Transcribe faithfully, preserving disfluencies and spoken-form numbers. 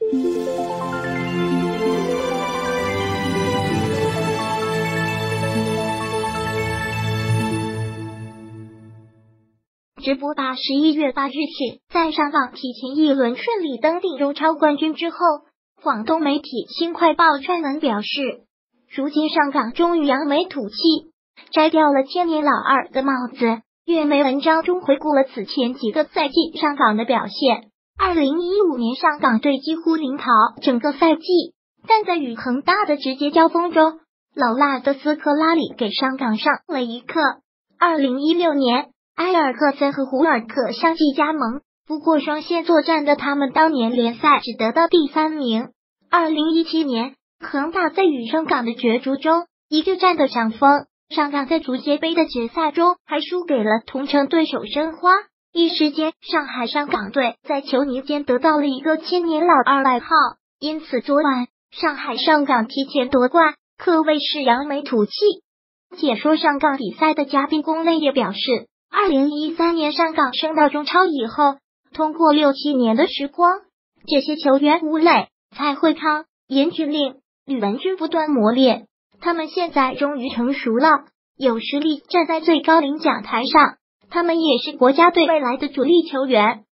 直播吧十一月八日讯，在上港提前一轮顺利登顶中超冠军之后，广东媒体新快报撰文表示，如今上港终于扬眉吐气，摘掉了千年老二的帽子。粤媒文章中回顾了此前几个赛季上港的表现。二零一五年上港队几乎领跑整个赛季，但在与恒大的直接交锋中，老辣的斯科拉里给上港上了一课。二零一六年埃尔克森和胡尔克相继加盟，不过双线作战的他们当年联赛只得到第三名。二零一七年，恒大在与上港的角逐中一个占得上风，上港在足协杯的决赛中还输给了同城对手申花。一时间，上海上港队在球迷间得到了一个千年老二外号，因此昨晚上海上港提前夺冠，可谓是扬眉吐气。解说上港比赛的嘉宾龚磊也表示，二零一三年上港升到中超以后，通过六七年的时光，这些球员吴磊、蔡慧康、严俊令、吕文君不断磨练，他们现在终于成熟了，有实力站在最高领奖台上，他们也是国家队未来的主力球员。